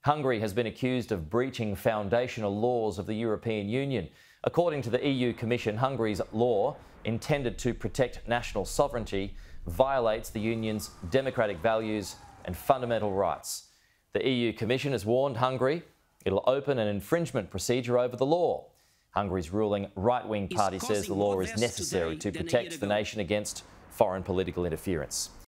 Hungary has been accused of breaching foundational laws of the European Union. According to the EU Commission, Hungary's law, intended to protect national sovereignty, violates the Union's democratic values and fundamental rights. The EU Commission has warned Hungary it'll open an infringement procedure over the law. Hungary's ruling right-wing party says the law is necessary to protect the nation against foreign political interference.